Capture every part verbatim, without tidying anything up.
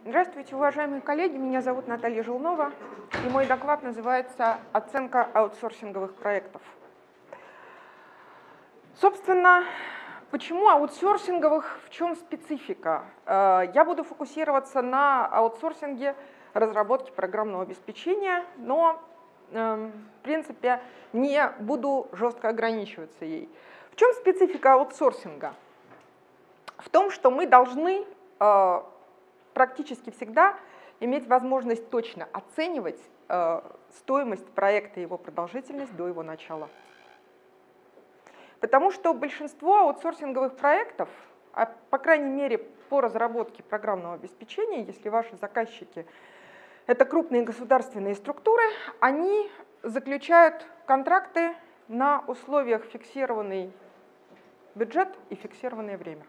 Здравствуйте, уважаемые коллеги, меня зовут Наталья Желнова, и мой доклад называется «Оценка аутсорсинговых проектов». Собственно, почему аутсорсинговых, в чем специфика? Я буду фокусироваться на аутсорсинге разработки программного обеспечения, но, в принципе, не буду жестко ограничиваться ей. В чем специфика аутсорсинга? В том, что мы должны практически всегда иметь возможность точно оценивать э, стоимость проекта и его продолжительность до его начала. Потому что большинство аутсорсинговых проектов, а, по крайней мере по разработке программного обеспечения, если ваши заказчики это крупные государственные структуры, они заключают контракты на условиях фиксированный бюджет и фиксированное время.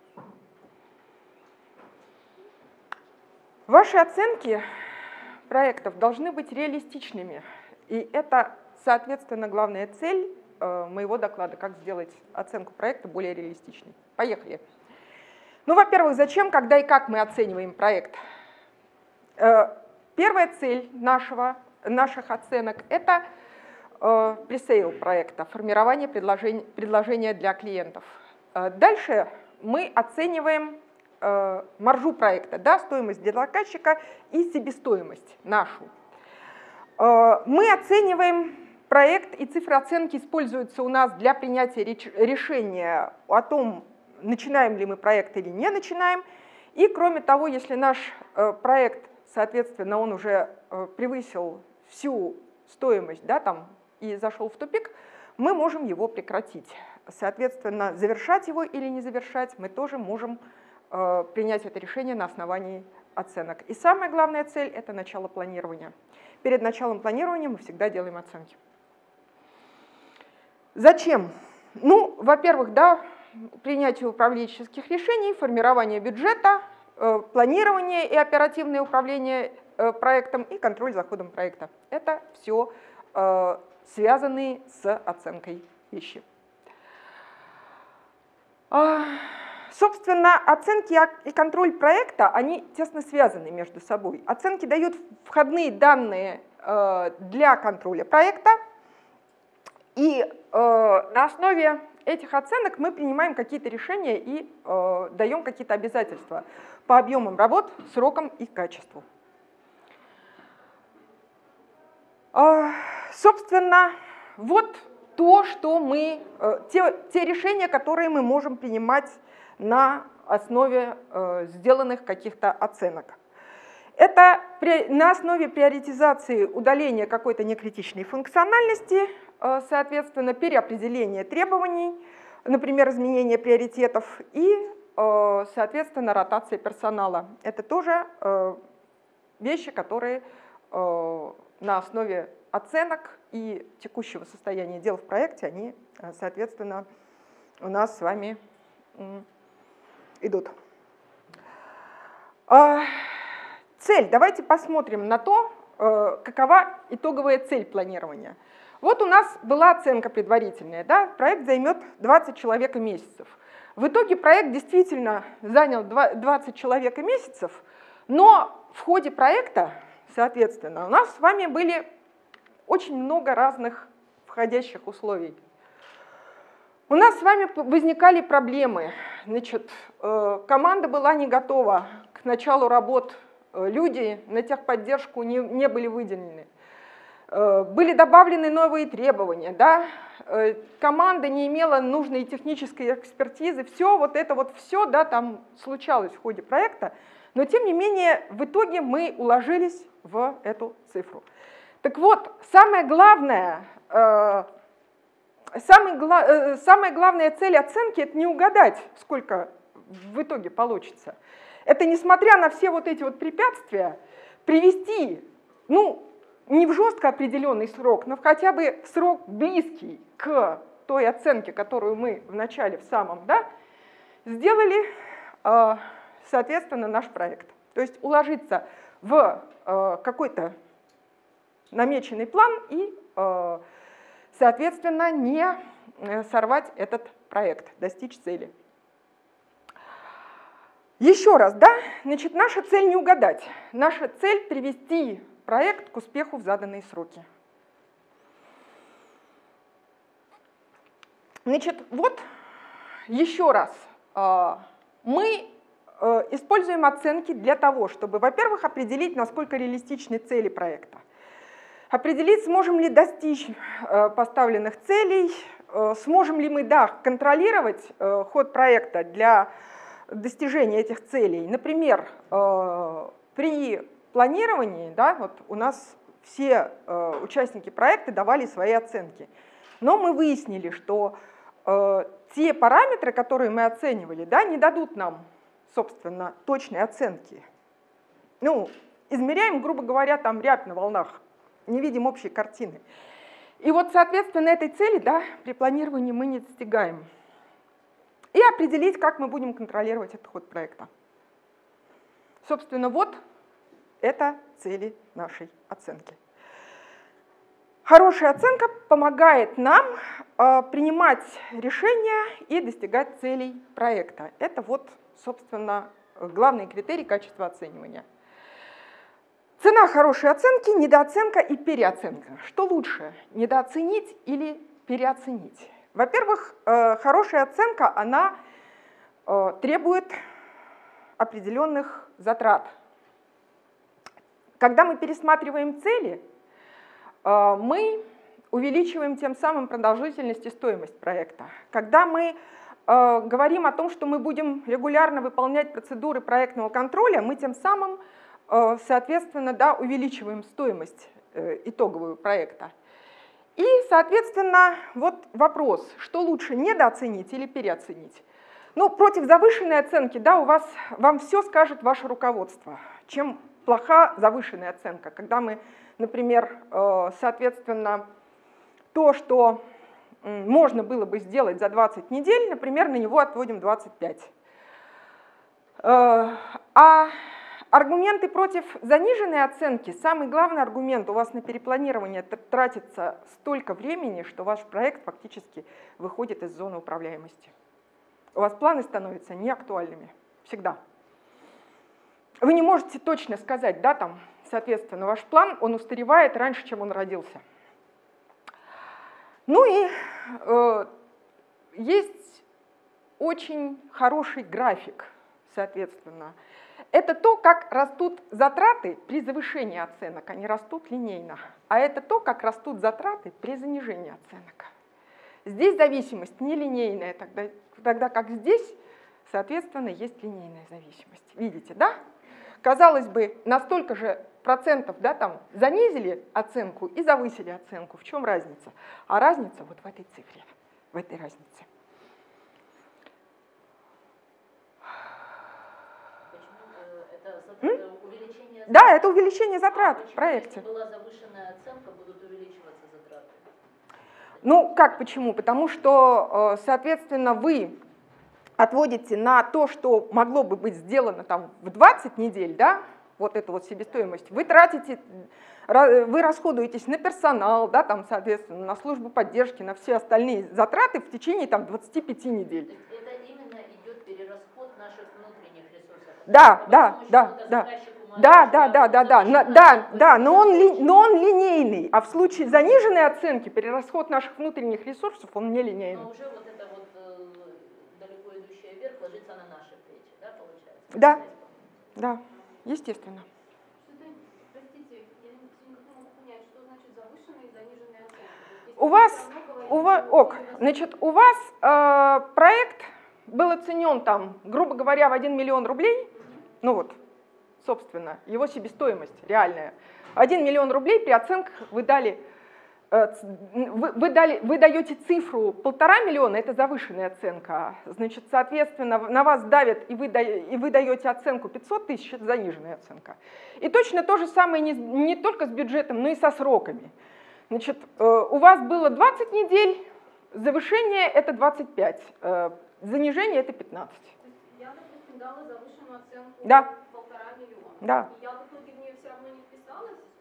Ваши оценки проектов должны быть реалистичными, и это, соответственно, главная цель э, моего доклада, как сделать оценку проекта более реалистичной. Поехали. Ну, во-первых, зачем, когда и как мы оцениваем проект? Э, первая цель нашего, наших оценок – это э, пресейл проекта, формирование предложения, предложения для клиентов. Э, дальше мы оцениваем маржу проекта, да, стоимость для заказчика и себестоимость нашу. Мы оцениваем проект, и цифры оценки используются у нас для принятия решения о том, начинаем ли мы проект или не начинаем. И кроме того, если наш проект, соответственно, он уже превысил всю стоимость, да, там, и зашел в тупик, мы можем его прекратить. Соответственно, завершать его или не завершать мы тоже можем принять это решение на основании оценок. И самая главная цель – это начало планирования. Перед началом планирования мы всегда делаем оценки. Зачем? Ну, во-первых, да, принятие управленческих решений, формирование бюджета, планирование и оперативное управление проектом и контроль за ходом проекта. Это все связанные с оценкой вещи. Собственно, оценки и контроль проекта, они тесно связаны между собой. Оценки дают входные данные для контроля проекта, и на основе этих оценок мы принимаем какие-то решения и даем какие-то обязательства по объемам работ, срокам и качеству. Собственно, вот то, что мы, те, те решения, которые мы можем принимать на основе э, сделанных каких-то оценок. Это при, на основе приоритизации удаления какой-то некритичной функциональности, э, соответственно, переопределения требований, например, изменения приоритетов и, э, соответственно, ротация персонала. Это тоже э, вещи, которые э, на основе оценок и текущего состояния дел в проекте, они, соответственно, у нас с вами идут. Цель. Давайте посмотрим на то, какова итоговая цель планирования. Вот у нас была оценка предварительная. Да? Проект займет двадцать человек и месяцев. В итоге проект действительно занял двадцать человек и месяцев, но в ходе проекта, соответственно, у нас с вами были очень много разных входящих условий. У нас с вами возникали проблемы. Значит, команда была не готова к началу работ, люди на техподдержку не, не были выделены. Были добавлены новые требования, да? Команда не имела нужной технической экспертизы. Все вот это вот все, да, там случалось в ходе проекта, но тем не менее в итоге мы уложились в эту цифру. Так вот, самое главное, Самый, самая главная цель оценки – это не угадать, сколько в итоге получится. Это, несмотря на все вот эти вот препятствия, привести, ну, не в жестко определенный срок, но хотя бы в срок близкий к той оценке, которую мы в начале, в самом, да, сделали, соответственно, наш проект. То есть уложиться в какой-то намеченный план и, соответственно, не сорвать этот проект, достичь цели. Еще раз, да, значит, наша цель не угадать. Наша цель привести проект к успеху в заданные сроки. Значит, вот еще раз, мы используем оценки для того, чтобы, во-первых, определить, насколько реалистичны цели проекта, определить, сможем ли достичь поставленных целей, сможем ли мы, да, контролировать ход проекта для достижения этих целей. Например, при планировании, да, вот у нас все участники проекта давали свои оценки, но мы выяснили, что те параметры, которые мы оценивали, да, не дадут нам, собственно, точной оценки. Ну, измеряем, грубо говоря, там рябь на волнах, не видим общей картины. И вот, соответственно, этой цели, да, при планировании мы не достигаем. И определить, как мы будем контролировать этот ход проекта. Собственно, вот это цели нашей оценки. Хорошая оценка помогает нам э, принимать решения и достигать целей проекта. Это вот, собственно, главный критерий качества оценивания. Цена хорошей оценки, недооценка и переоценка. Что лучше, недооценить или переоценить? Во-первых, э, хорошая оценка, она э, требует определенных затрат. Когда мы пересматриваем цели, мы увеличиваем тем самым продолжительность и стоимость проекта. Когда мы э, говорим о том, что мы будем регулярно выполнять процедуры проектного контроля, мы тем самым, э, соответственно, да, увеличиваем стоимость э, итоговую проекта. И, соответственно, вот вопрос, что лучше, недооценить или переоценить? Ну, против завышенной оценки, да, у вас, вам все скажет ваше руководство. Чем плоха завышенная оценка, когда мы, например, соответственно, то, что можно было бы сделать за двадцать недель, например, на него отводим двадцать пять. А аргументы против заниженной оценки, самый главный аргумент, у вас на перепланирование тратится столько времени, что ваш проект фактически выходит из зоны управляемости. У вас планы становятся неактуальными, всегда. Вы не можете точно сказать, да, там, соответственно, ваш план, он устаревает раньше, чем он родился. Ну и э, есть очень хороший график, соответственно. Это то, как растут затраты при завышении оценок, они растут линейно. А это то, как растут затраты при занижении оценок. Здесь зависимость нелинейная, тогда, тогда как здесь, соответственно, есть линейная зависимость. Видите, да? Казалось бы, на столько же процентов, да, там, занизили оценку и завысили оценку. В чем разница? А разница вот в этой цифре, в этой разнице. Почему? Это увеличение затрат? Да, это увеличение затрат а в проекте. Если была завышенная оценка, будут увеличиваться затраты? Ну, как почему? Потому что, соответственно, вы отводите на то, что могло бы быть сделано там в двадцать недель, да, вот эту вот себестоимость, вы тратите, вы расходуетесь на персонал, да, там, соответственно, на службу поддержки, на все остальные затраты в течение там двадцати пяти недель. Это именно идет перерасход наших внутренних ресурсов. Да, да, да, да. Да, да, да, да, да, да, да, да, но он, ли, но он линейный, а в случае заниженной оценки перерасход наших внутренних ресурсов, он не линейный. Но уже вот это вот э, далеко идущая вверх ложится на наши плечи, да, получается? Да, да, естественно. Простите, я не могу понять, что значит завышенная и заниженная оценка. У вас, у вас, ок, значит, у вас э, проект был оценен там, грубо говоря, в один миллион рублей, ну вот, собственно, его себестоимость реальная. один миллион рублей при оценках вы дали, вы, вы, дали, вы даете цифру полтора миллиона, это завышенная оценка. Значит, соответственно, на вас давят, и вы, и вы даете оценку пятьсот тысяч, это заниженная оценка. И точно то же самое не, не только с бюджетом, но и со сроками. Значит, у вас было двадцать недель, завышение это двадцать пять, занижение это пятнадцать. Я, допустим, дала завышенную оценку да. полтора миллиона. Да. И я в итоге в нее все равно не вписалась?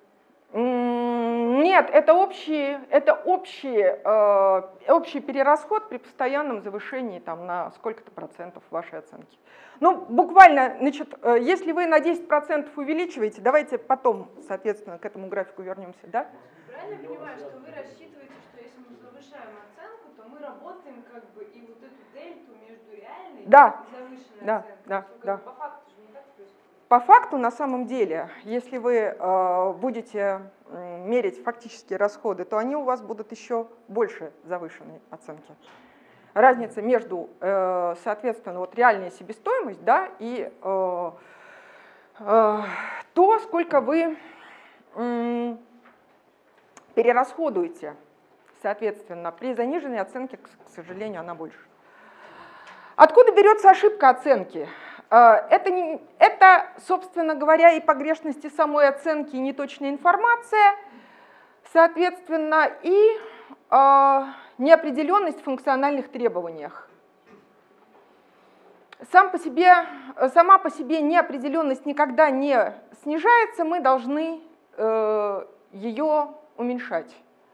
Нет, это общий, это общий, э, общий перерасход при постоянном завышении там, на сколько-то процентов вашей оценки. Ну, буквально, значит, э, если вы на десять процентов увеличиваете, давайте потом, соответственно, к этому графику вернемся, да? Правильно я понимаю, что вы рассчитываете, что если мы завышаем оценку, то мы работаем как бы и вот эту дельту между реальной Да. и завышенной Да, оценкой? да, Что, как да. бы, по факту же не так происходит. По факту, на самом деле, если вы э, будете э, мерить фактические расходы, то они у вас будут еще больше завышенной оценки. Разница между, э, соответственно, вот реальная себестоимость, да, и э, э, то, сколько вы э, перерасходуете, соответственно, при заниженной оценке, к сожалению, она больше. Откуда берется ошибка оценки? Это, не, это, собственно говоря, и погрешности самой оценки, и неточная информация, соответственно, и э, неопределенность в функциональных требованиях. Сам по себе, сама по себе неопределенность никогда не снижается, мы должны э, ее уменьшать.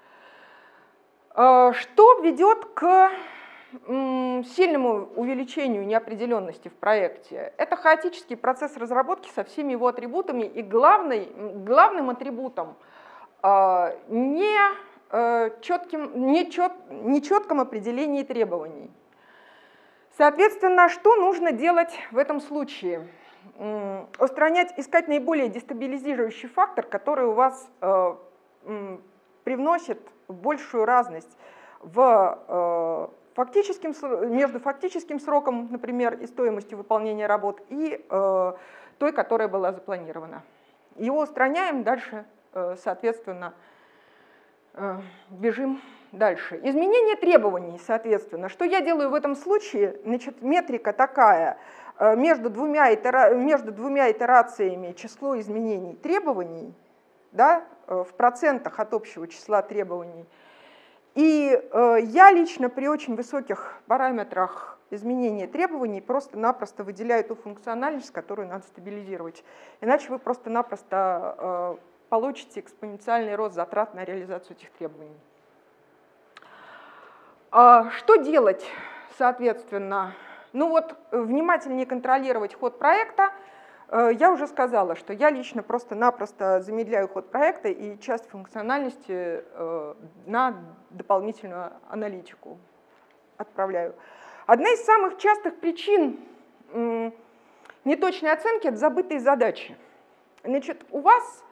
Э, что ведет к сильному увеличению неопределенности в проекте? Это хаотический процесс разработки со всеми его атрибутами, и главный, главным атрибутом э, не, э, четким, не, чет, нечетком определении требований. Соответственно, что нужно делать в этом случае? Э, устранять, искать наиболее дестабилизирующий фактор, который у вас э, э, привносит большую разность в э, Фактическим, между фактическим сроком, например, и стоимостью выполнения работ, и э, той, которая была запланирована. Его устраняем, дальше, э, соответственно, э, бежим дальше. Изменение требований, соответственно. Что я делаю в этом случае? Значит, метрика такая. Э, между, двумя itera... между двумя итерациями число изменений требований, да, э, в процентах от общего числа требований. И э, я лично при очень высоких параметрах изменения требований просто-напросто выделяю ту функциональность, которую надо стабилизировать. Иначе вы просто-напросто э, получите экспоненциальный рост затрат на реализацию этих требований. А что делать, соответственно? Ну вот, внимательнее контролировать ход проекта. Я уже сказала, что я лично просто-напросто замедляю ход проекта и часть функциональности на дополнительную аналитику отправляю. Одна из самых частых причин неточной оценки – это забытые задачи. Значит, у вас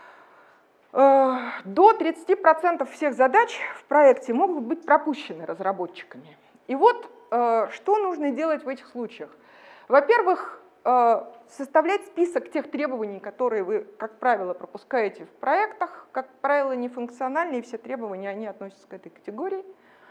до тридцати процентов всех задач в проекте могут быть пропущены разработчиками. И вот что нужно делать в этих случаях. Во-первых, составлять список тех требований, которые вы, как правило, пропускаете в проектах. Как правило, нефункциональные все требования, они относятся к этой категории.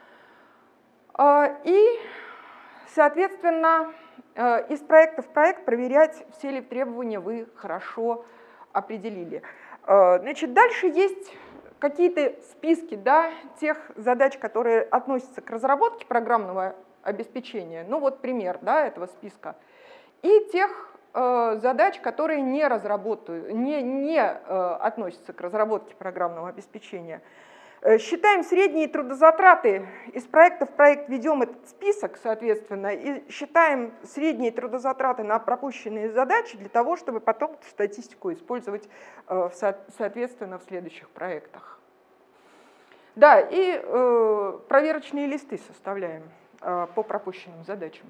И, соответственно, из проекта в проект проверять, все ли требования вы хорошо определили. Значит, дальше есть какие-то списки, да, тех задач, которые относятся к разработке программного обеспечения. Ну вот пример, да, этого списка. И тех э, задач, которые не, разработают, не, не э, относятся к разработке программного обеспечения. Э, считаем средние трудозатраты, из проекта в проект ведем этот список, соответственно, и считаем средние трудозатраты на пропущенные задачи для того, чтобы потом эту статистику использовать, э, в со, соответственно, в следующих проектах. Да, и э, проверочные листы составляем э, по пропущенным задачам.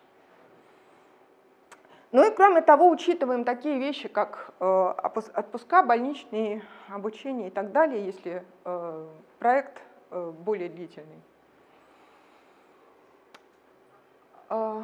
Ну и кроме того, учитываем такие вещи, как э, отпуска, больничные, обучение и так далее, если э, проект э, более длительный. Э,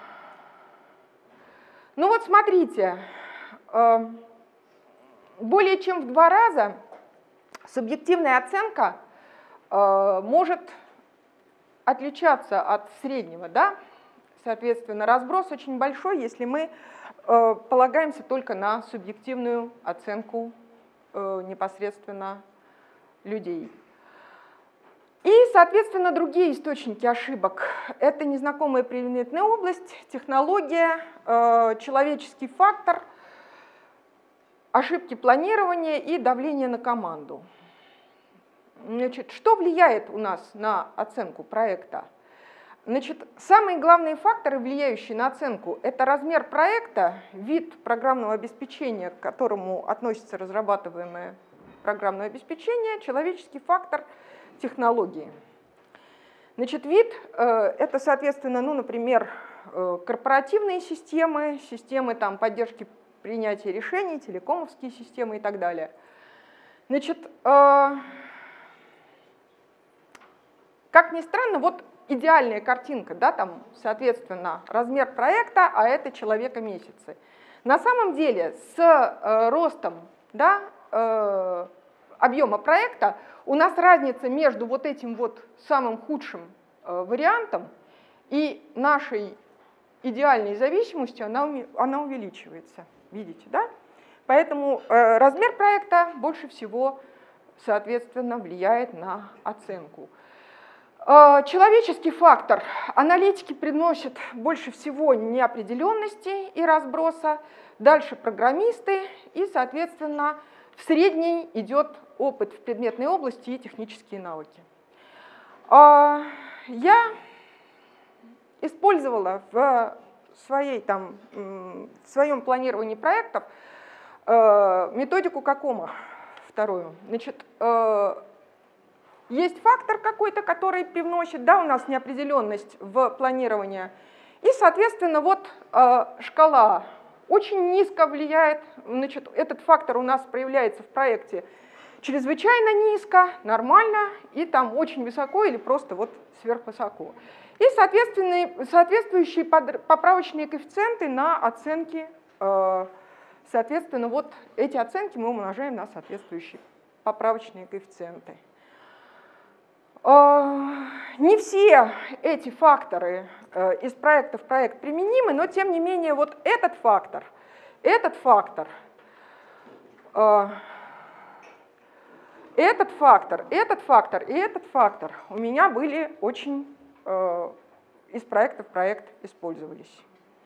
ну вот смотрите, э, более чем в два раза субъективная оценка э, может отличаться от среднего, да? Соответственно, разброс очень большой, если мы э, полагаемся только на субъективную оценку э, непосредственно людей. И, соответственно, другие источники ошибок. Это незнакомая предметная область, технология, э, человеческий фактор. ошибки планирования и давление на команду. Значит, что влияет у нас на оценку проекта? Значит, самые главные факторы, влияющие на оценку, это размер проекта, вид программного обеспечения, к которому относится разрабатываемое программное обеспечение, человеческий фактор, технологии. Значит, вид э, – это, соответственно, ну, например, э, корпоративные системы, системы там, поддержки принятия решений, телекомовские системы и так далее. Значит, э, как ни странно, вот идеальная картинка, да, там, соответственно, размер проекта, а это человека-месяцы. На самом деле с э, ростом, да, э, объема проекта у нас разница между вот этим вот самым худшим э, вариантом и нашей идеальной зависимостью, она, она увеличивается, видите, да? Поэтому э, размер проекта больше всего, соответственно, влияет на оценку. Человеческий фактор. Аналитики приносят больше всего неопределенности и разброса, дальше программисты, и, соответственно, в средней идет опыт в предметной области и технические навыки. Я использовала в, своей, там, в своем планировании проектов методику Какома вторую. Значит, есть фактор какой-то, который привносит, да, у нас неопределенность в планирование. И, соответственно, вот э, шкала очень низко влияет, значит, этот фактор у нас проявляется в проекте чрезвычайно низко, нормально, и там очень высоко или просто вот сверхвысоко. И, соответственно, соответствующие поправочные коэффициенты на оценки, э, соответственно, вот эти оценки мы умножаем на соответствующие поправочные коэффициенты. Не все эти факторы из проекта в проект применимы, но тем не менее вот этот фактор, этот фактор, этот фактор, этот фактор и этот фактор у меня были очень из проекта в проект использовались.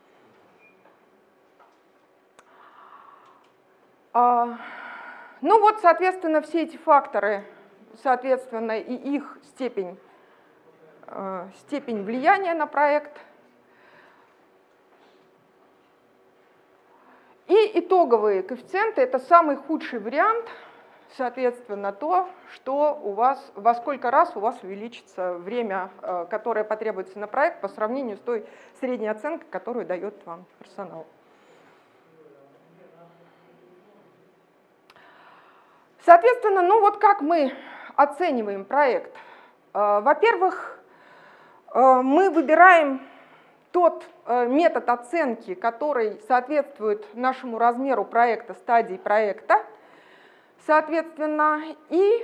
Ну вот, соответственно, все эти факторы, соответственно, и их степень, э, степень влияния на проект. И итоговые коэффициенты – это самый худший вариант, соответственно, то, что у вас, во сколько раз у вас увеличится время, э, которое потребуется на проект по сравнению с той средней оценкой, которую дает вам персонал. Соответственно, ну вот как мы оцениваем проект. Во-первых, мы выбираем тот метод оценки, который соответствует нашему размеру проекта, стадии проекта, соответственно, и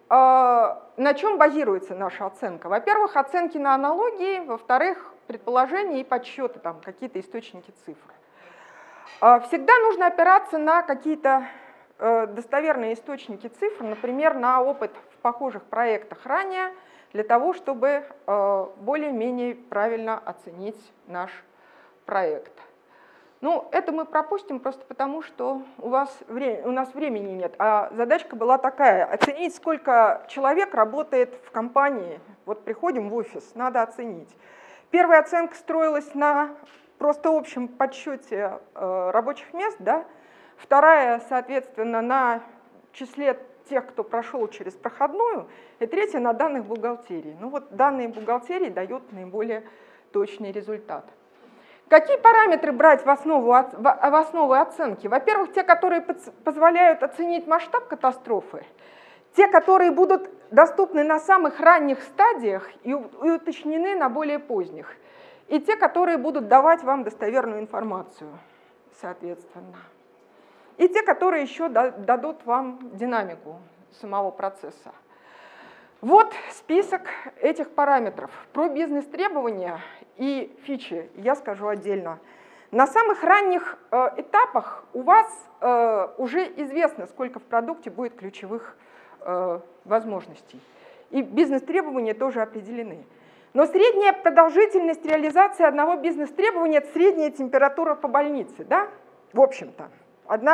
на чем базируется наша оценка. Во-первых, оценки на аналогии, во-вторых, предположения и подсчеты, там какие-то источники цифр. Всегда нужно опираться на какие-то достоверные источники цифр, например, на опыт в похожих проектах ранее, для того, чтобы более-менее правильно оценить наш проект. Ну, это мы пропустим просто потому, что у, вас вре- у нас времени нет. А задачка была такая: оценить, сколько человек работает в компании. Вот приходим в офис, надо оценить. Первая оценка строилась на просто общем подсчете рабочих мест, да? Вторая, соответственно, на числе тех, кто прошел через проходную, и третья на данных бухгалтерии. Ну вот данные бухгалтерии дают наиболее точный результат. Какие параметры брать в основу, в основу оценки? Во-первых, те, которые позволяют оценить масштаб катастрофы, те, которые будут доступны на самых ранних стадиях и уточнены на более поздних, и те, которые будут давать вам достоверную информацию, соответственно. И те, которые еще дадут вам динамику самого процесса. Вот список этих параметров. Про бизнес-требования и фичи я скажу отдельно. На самых ранних э, этапах у вас э, уже известно, сколько в продукте будет ключевых э, возможностей. И бизнес-требования тоже определены. Но средняя продолжительность реализации одного бизнес-требования – это средняя температура по больнице, да? В общем-то. Одна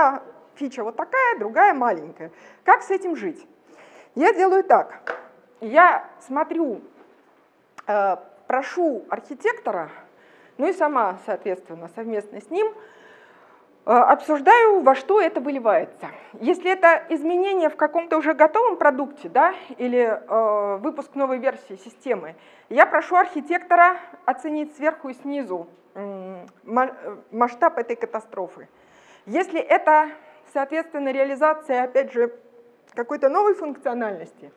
фича вот такая, другая маленькая. Как с этим жить? Я делаю так. Я смотрю, э, прошу архитектора, ну и сама, соответственно, совместно с ним, э, обсуждаю, во что это выливается. Если это изменение в каком-то уже готовом продукте, да, или э, выпуск новой версии системы, я прошу архитектора оценить сверху и снизу э, масштаб этой катастрофы. Если это, соответственно, реализация, опять же, какой-то новой функциональности,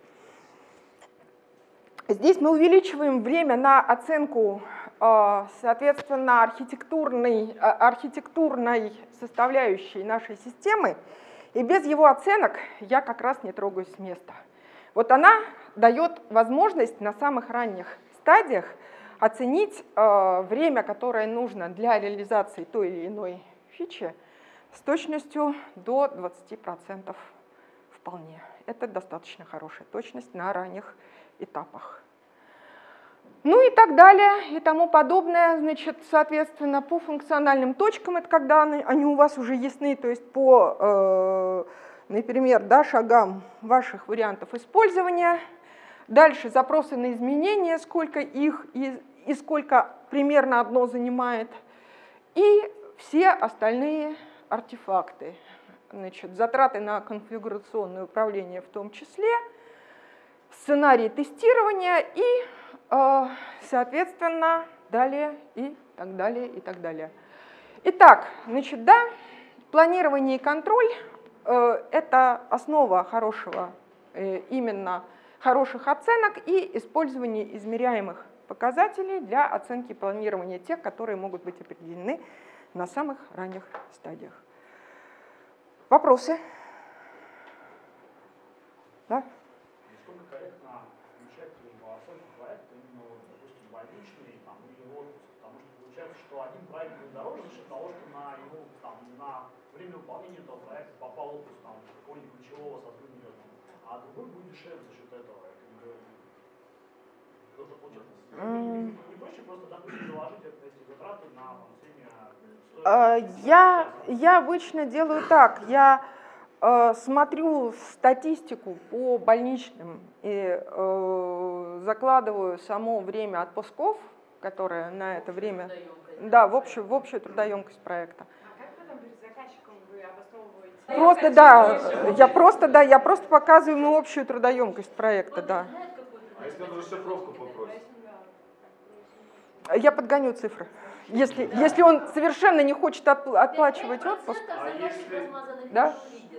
здесь мы увеличиваем время на оценку, соответственно, архитектурной, архитектурной составляющей нашей системы, и без его оценок я как раз не трогаюсь с места. Вот она дает возможность на самых ранних стадиях оценить время, которое нужно для реализации той или иной фичи, с точностью до двадцати процентов. Вполне. Это достаточно хорошая точность на ранних этапах. Ну и так далее, и тому подобное. Значит, соответственно, по функциональным точкам, это когда они у вас уже ясны, то есть по, э, например, да, шагам ваших вариантов использования. Дальше запросы на изменения, сколько их и, и сколько примерно одно занимает. И все остальные артефакты. Значит, затраты на конфигурационное управление в том числе, сценарий тестирования и, э, соответственно, далее и так далее и так далее. Итак, значит, да, планирование и контроль э, – это основа хорошего, э, именно хороших оценок и использование измеряемых показателей для оценки планирования тех, которые могут быть определены на самых ранних стадиях. Вопросы? Да? Насколько корректно включать в оценку проекта именно, вот, допустим, больничный там, или отпуск? Потому что получается, что один проект будет дороже за счет того, что на, ему, там, на время выполнения этого проекта попал отпуск там, какого-нибудь ключевого сотрудника, а другой будет дешевле за счет этого. Кто-то хочет. Mm. Не проще просто, допустим, заложить эти затраты на Я, я обычно делаю так, я э, смотрю статистику по больничным и э, закладываю само время отпусков, которое на это время, да, в общую, в общую трудоемкость проекта. А как потом перед заказчиком вы обосновываете? Просто, да, я просто, да, я просто показываю ему общую трудоемкость проекта, да. А если он расшифровку попросит? Я подгоню цифры. Если, да. если он совершенно не хочет отплачивать отпуск. А если... Да?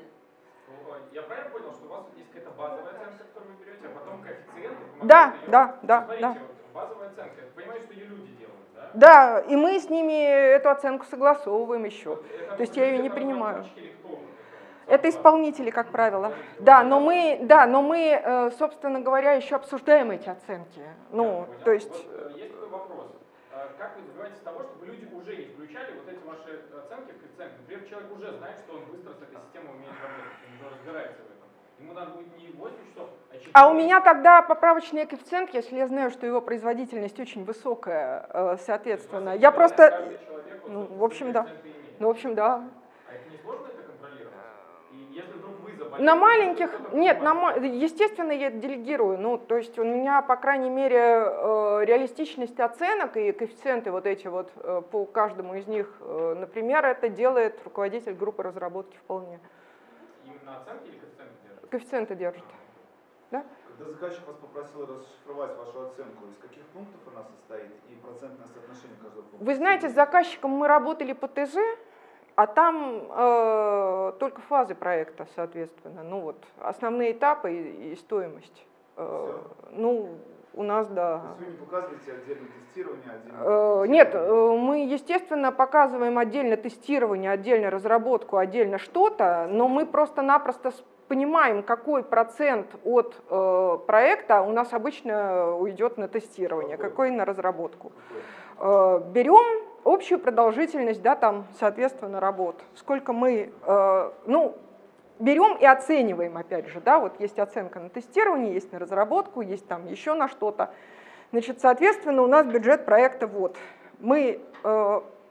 Я правильно понял, что у вас есть какая-то базовая оценка, которую вы берете, а потом коэффициенты? Да, да, да. Смотрите, да. Вот, базовая оценка, я понимаю, что ее люди делают, да? Да, и мы с ними эту оценку согласовываем еще. Вот, это, То есть я ее не принимаю. Кто? Это исполнители, как правило. Да, но мы, да, но мы, собственно говоря, еще обсуждаем эти оценки. Ну, то есть... Вот, есть такой вопрос. Как вы добиваетесь того, чтобы люди уже не включали вот эти ваши оценки в коэффициенты? Например, человек уже знает, что он быстро с этой системой умеет работать, он уже разбирается в этом. Ему надо будет не восемь часов, а четыре. А у меня тогда поправочный коэффициент, если я знаю, что его производительность очень высокая, соответственно. Я просто... Ну, в общем, да. Ну, в общем, да. А это не сложно это контролировать? И если вдруг вы заболели... На маленьких... Нет, на, естественно, я делегирую. Ну, то есть у меня, по крайней мере, реалистичность оценок и коэффициенты вот эти вот по каждому из них, например, это делает руководитель группы разработки вполне. Именно оценки или коэффициенты держат? Коэффициенты держат. Да? Когда заказчик вас попросил расшифровать вашу оценку, из каких пунктов она состоит и процентное соотношение каждого пункта? Вы знаете, с заказчиком мы работали по ТЗ, а там э, только фазы проекта, соответственно. Ну вот, основные этапы и, и стоимость. Э, ну, у нас, да. То есть вы не показываете отдельно тестирование, отдельно... Э, нет, э, мы, естественно, показываем отдельно тестирование, отдельно разработку, отдельно что-то, но мы просто-напросто понимаем, какой процент от э, проекта у нас обычно уйдет на тестирование, какой, какой на разработку. Э, берем общую продолжительность, да, там, соответственно, работ. Сколько мы, э, ну, берем и оцениваем, опять же, да, вот есть оценка на тестирование, есть на разработку, есть там еще на что-то. Значит, соответственно, у нас бюджет проекта вот. Мы э,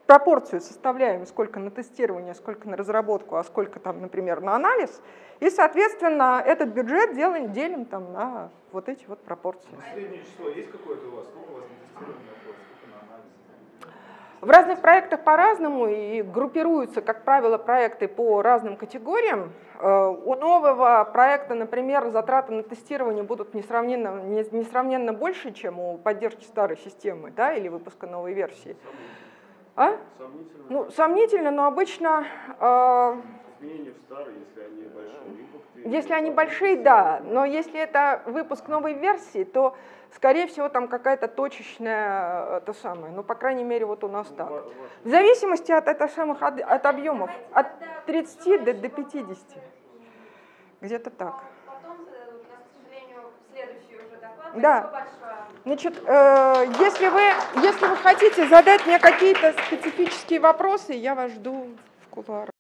пропорцию составляем, сколько на тестирование, сколько на разработку, а сколько там, например, на анализ, и, соответственно, этот бюджет делаем, делим там на вот эти вот пропорции. А среднее число есть какое-то у вас? Сколько у вас на тестирование уходит, сколько на анализ? В разных проектах по-разному, и группируются, как правило, проекты по разным категориям. У нового проекта, например, затраты на тестирование будут несравненно, несравненно больше, чем у поддержки старой системы, да, или выпуска новой версии. А? Сомнительно. Ну, сомнительно, но обычно... Э, Изменения в старой, если они большие. если они большие, да, но если это выпуск новой версии, то, скорее всего, там какая-то точечная, это самое, ну, по крайней мере, вот у нас так. В зависимости от, это самых, от, от объемов, от тридцати до, до пятидесяти, где-то так. Потом, у нас, к сожалению, следующий уже доклад. Да. Спасибо большое. Значит, э, если, вы, если вы хотите задать мне какие-то специфические вопросы, я вас жду в кулуарах.